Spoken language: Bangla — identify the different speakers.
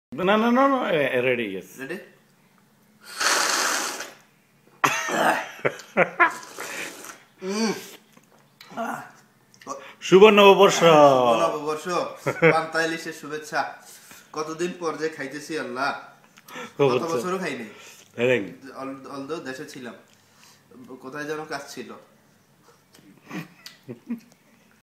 Speaker 1: No. Ready, yes.
Speaker 2: Ready?
Speaker 1: শুভ নববর্ষ।
Speaker 2: নববর্ষ, পান্তা ইলিশের শুভেচ্ছা। কতদিন পর যে খাইতেছি আল্লাহ, কত বছরও খাইনি। অলদো দেশে ছিলাম, কোথায় যেন কাজ ছিল।